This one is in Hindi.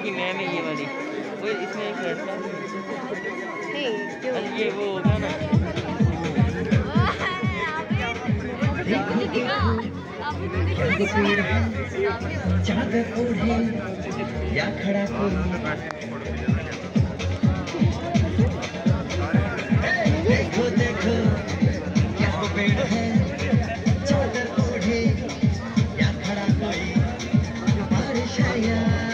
की मैम है ये वाली, वो इसमें एक है नहीं ये वो होगा ना। चादर ओढ़े या खड़ा कोई, देखो देखो क्या वो पेड़ है, चादर ओढ़े या खड़ा कोई, बारिश है या